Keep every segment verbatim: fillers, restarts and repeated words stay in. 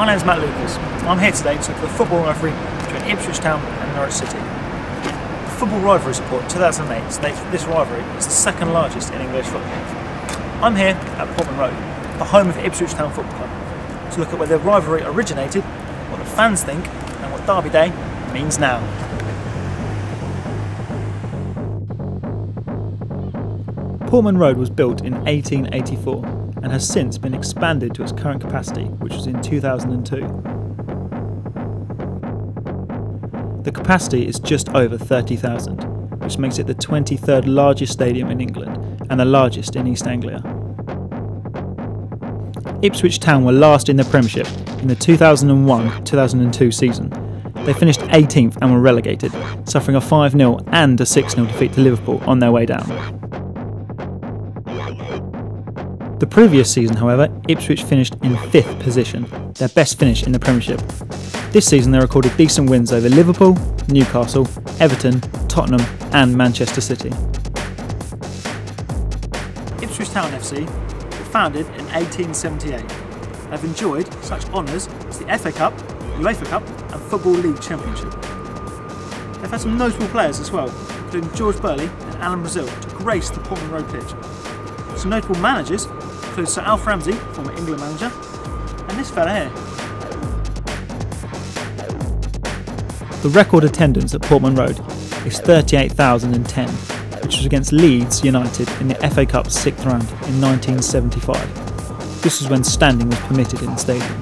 name's Matt Lucas. I'm here today to look at the football rivalry between Ipswich Town and Norwich City. The Football Rivalry Report two thousand eight states that this rivalry is the second largest in English football. I'm here at Portman Road, the home of Ipswich Town Football Club, to look at where the rivalry originated, what the fans think, and what Derby Day means now. Portman Road was built in eighteen eighty-four and has since been expanded to its current capacity, which was in two thousand two. The capacity is just over thirty thousand, which makes it the twenty-third largest stadium in England and the largest in East Anglia. Ipswich Town were last in the Premiership in the two thousand one two thousand two season. They finished eighteenth and were relegated, suffering a five nil and a six nil defeat to Liverpool on their way down. The previous season, however, Ipswich finished in fifth position, their best finish in the Premiership. This season they recorded decent wins over Liverpool, Newcastle, Everton, Tottenham and Manchester City. Ipswich Town F C were founded in eighteen seventy-eight. They've enjoyed such honours as the F A Cup, UEFA Cup and Football League Championship. They've had some notable players as well, including George Burley and Alan Brazil, to grace the Portman Road pitch. Some notable managers include Sir Alf Ramsey, former England manager, and this fella here. The record attendance at Portman Road is thirty-eight thousand ten, which was against Leeds United in the F A Cup's sixth round in nineteen seventy-five. This was when standing was permitted in the stadium.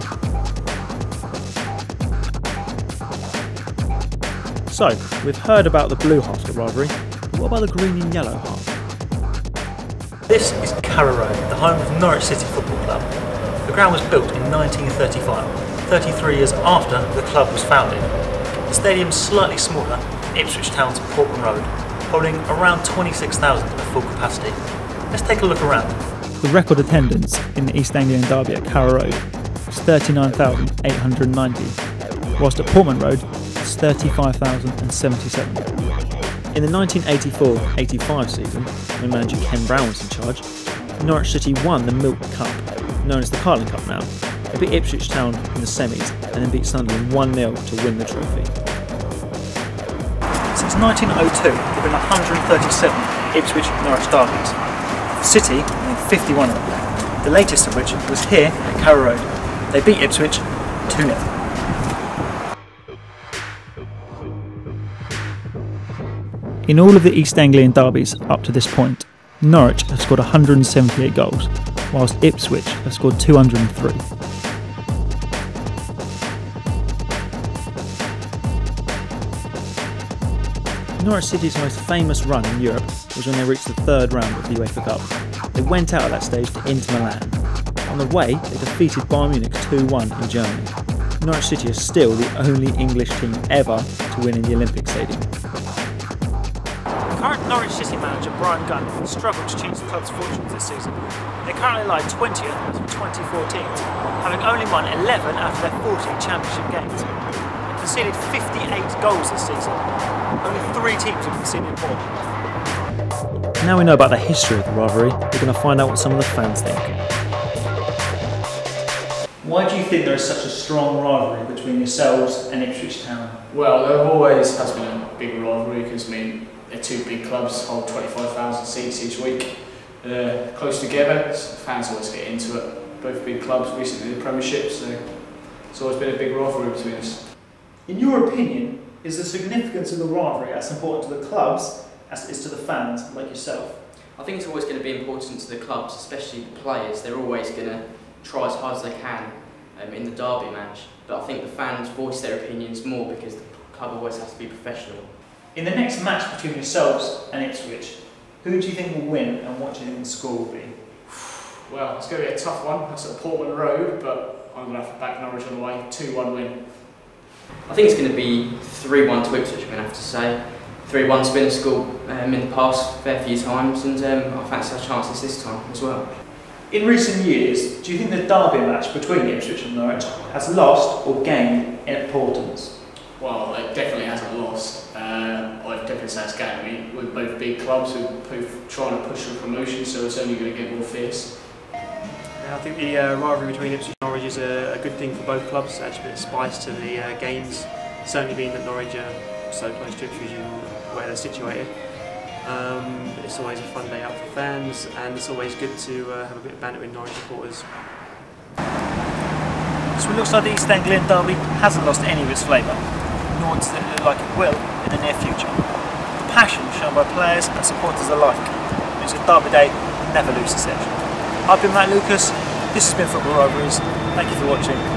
So, we've heard about the blue half of the rivalry, but what about the green and yellow half? This is Carrow Road, the home of Norwich City Football Club. The ground was built in nineteen thirty-five, thirty-three years after the club was founded. The stadium is slightly smaller than Ipswich Town's Portman Road, holding around twenty-six thousand at full capacity. Let's take a look around. The record attendance in the East Anglian derby at Carrow Road was thirty-nine thousand eight hundred ninety, whilst at Portman Road it's thirty-five thousand seventy-seven. In the nineteen eighty-four eighty-five season, when manager Ken Brown was in charge, Norwich City won the Milk Cup, known as the Carling Cup now. They beat Ipswich Town in the semis and then beat Sunderland one nil to win the trophy. Since nineteen oh two, there have been one hundred thirty-seven Ipswich Norwich derbies. The City won fifty-one of them, the latest of which was here at Carrow Road. They beat Ipswich two nil. In all of the East Anglian derbies up to this point, Norwich have scored one hundred seventy-eight goals, whilst Ipswich have scored two hundred three. Norwich City's most famous run in Europe was when they reached the third round of the UEFA Cup. They went out at that stage to Inter Milan. On the way, they defeated Bayern Munich two one in Germany. Norwich City is still the only English team ever to win in the Olympic Stadium. Current Norwich City manager Brian Gunn struggled to change the club's fortunes this season. They currently lie twentieth out of twenty-four teams, having only won eleven out of their forty championship games. They conceded fifty-eight goals this season. Only three teams have conceded more. Now we know about the history of the rivalry, we're going to find out what some of the fans think. Why do you think there is such a strong rivalry between yourselves and Ipswich Town? Well, there always has been a big rivalry because, I mean, they're two big clubs, hold twenty-five thousand seats each week. They're close together, so fans always get into it. Both big clubs, recently the Premiership, so it's always been a big rivalry between us. In your opinion, is the significance of the rivalry as important to the clubs as it is to the fans like yourself? I think it's always going to be important to the clubs, especially the players. They're always going to try as hard as they can um, in the derby match, but I think the fans voice their opinions more because the club always has to be professional. In the next match between yourselves and Ipswich, who do you think will win and what do you think the score will be? Well, it's going to be a tough one. That's at Portman Road, but I'm going to have to back Norwich on the way. two one win. I think it's going to be three one to Ipswich, I'm going to have to say. three one's been a score um, in the past a fair few times, and um, I fancy our chances this time as well. In recent years, do you think the derby match between Ipswich and Norwich has lost or gained in importance? Well, it definitely hasn't lost. Uh, I'd definitely say it's gained. I mean, we're both big clubs, we're both trying to push for promotion, so it's only going to get more fierce. Yeah, I think the uh, rivalry between Ipswich and Norwich is a, a good thing for both clubs. It adds a bit of spice to the uh, games, certainly being that Norwich are so close to Ipswich and where they're situated. Um, it's always a fun day out for fans, and it's always good to uh, have a bit of banter with Norwich supporters. So it looks like the East Anglian derby hasn't lost any of its flavour, nor does it look like it will in the near future. The passion shown by players and supporters alike means that derby day never loses edge. I've been Matt Lucas, this has been Football Rivalries, thank you for watching.